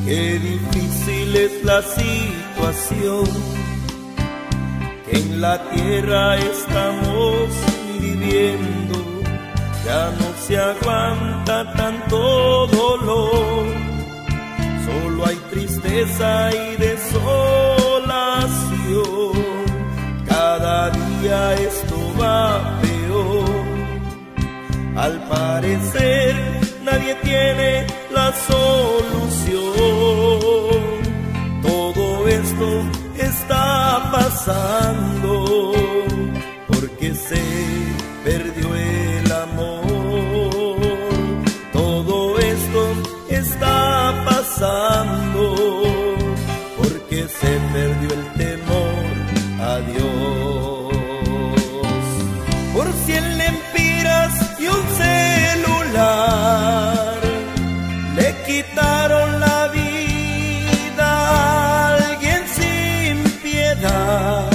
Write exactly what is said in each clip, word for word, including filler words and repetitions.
Qué difícil es la situación que en la tierra estamos viviendo. Ya no se aguanta tanto dolor, solo hay tristeza y desolación. Cada día esto va peor. Al parecer nadie tiene la solución. Todo esto está pasando porque se perdió el amor. Todo esto está pasando porque se perdió el temor a Dios. Por cien lempiras y un celular le quitaron la vida a alguien sin piedad,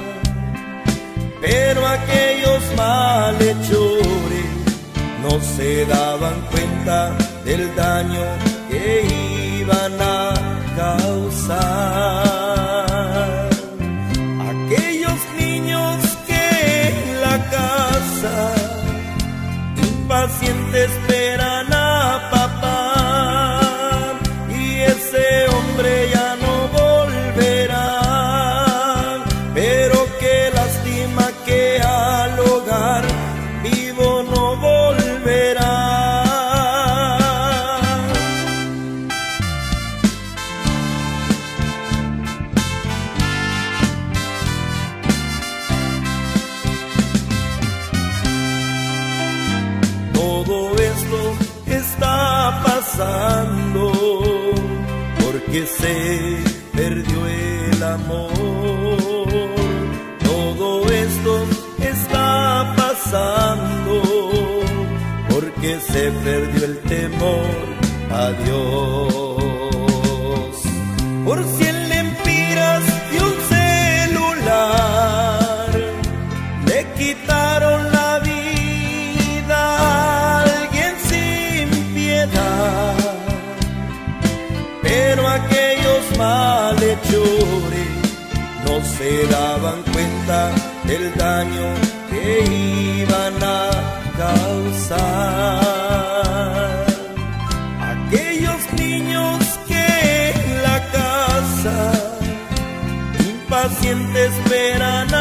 pero aquellos malhechores no se daban cuenta del daño que iban a causar. Aquellos niños que en la casa impacientes esperan a papá, y ese hombre ya no volverá. Pero qué lástima que al hogar vivo no volverá. Todo esto está pasando porque se perdió el amor. Todo esto está pasando porque se perdió el temor a Dios. Por cien lempiras y un celular le quitaron la vida a alguien sin piedad, pero aquellos malhechores no se daban cuenta del daño que iban a causar. Aquellos niños que en la casa impacientes esperan